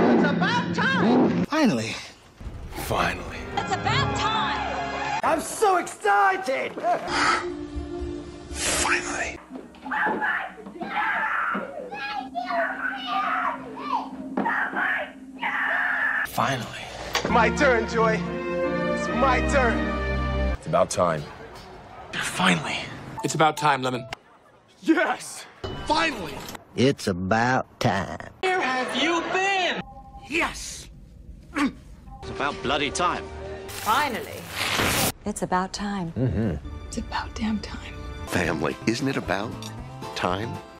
It's about time! Finally. Finally. It's about time! I'm so excited! Finally. Finally. My turn, Joy. It's my turn. It's about time. Finally. It's about time, Lemon. Yes! Finally. It's about time. Where have you been? Yes. It's about bloody time. Finally. It's about time. It's about damn time. Family, isn't it about time?